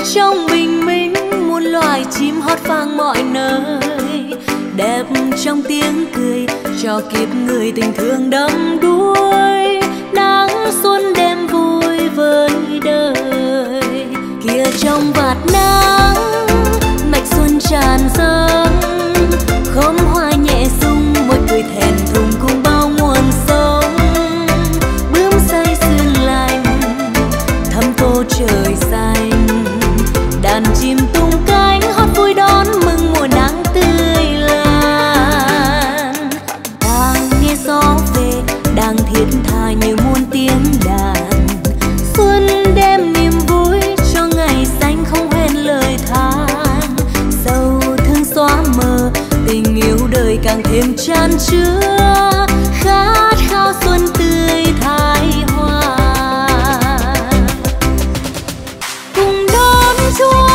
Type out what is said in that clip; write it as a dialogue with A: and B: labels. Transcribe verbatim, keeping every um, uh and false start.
A: trong bình minh muôn loài chim hót vang mọi nơi, đẹp trong tiếng cười cho kiếp người tình thương đắm đuối. Nắng xuân đêm vui với đời, kia trong vạt nắng mạch xuân tràn dâng, khóm hoa nhẹ rung môi cười thẹn thùng cùng bao nguồn sống. Bướm say sương lạnh thăm tô trời xanh, đàn chim tung cánh hót vui đón mừng mùa nắng tươi lan. Đang nghe gió về đang thiết tha như muôn tiếng đàn, xuân đem niềm vui cho ngày xanh không quên lời than. Sầu thương xóa mờ tình yêu đời càng thêm chan chứa, khát khao xuân tươi thái hoa cùng đón Chúa